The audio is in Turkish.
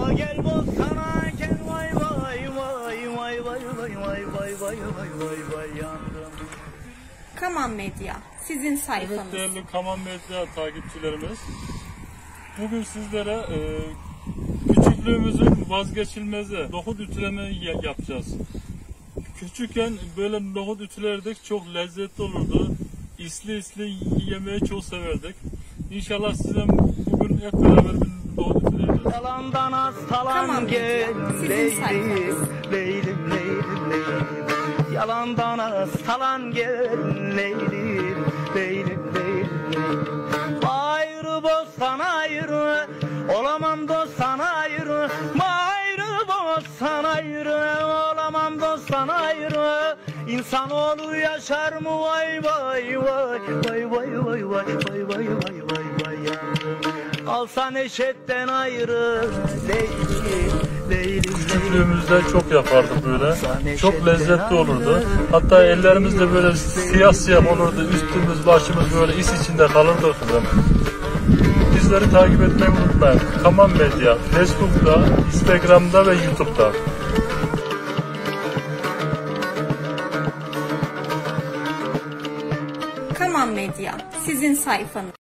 gel bozsana gel vay vay vay vay vay vay vay vay vay vay vay yandım. Kaman Medya, sizin sayfanız. Evet değerli Kaman Medya takipçilerimiz, bugün sizlere küçüklüğümüzün vazgeçilmezi nohut ütüleme yapacağız. Küçükken böyle nohut ütülerdik, çok lezzetli olurdu. İsli yemeği çok severdik. İnşallah size bugün hep beraber bir nohut ütüleyeceğiz. Yalandan hastalan Kaman gel Medya, sizin leylim sayfanız. leylim leylim leylim. Yalandan hastalan gel leylim leylim leylim. Ayrı bozsan ayrı, olamam dostsan ayrı. Ayrı bozsan ayrı, olamam dostsan ayrı. İnsanoğlu yaşar mı vay vay vay vay vay vay vay vay vay vay vay vay yandım. Alsan eşetten ayrı leylim leylim. Küçüklüğümüzde çok yapardık böyle. Çok lezzetli olurdu. Hatta ellerimizde böyle siyah siyah olurdu. Üstümüz başımız böyle is içinde kalırdı kızım. Bizleri takip etmeyi unutmayın. Kaman Medya, Facebook'ta, Instagram'da ve YouTube'da. Kaman Medya, sizin sayfanız.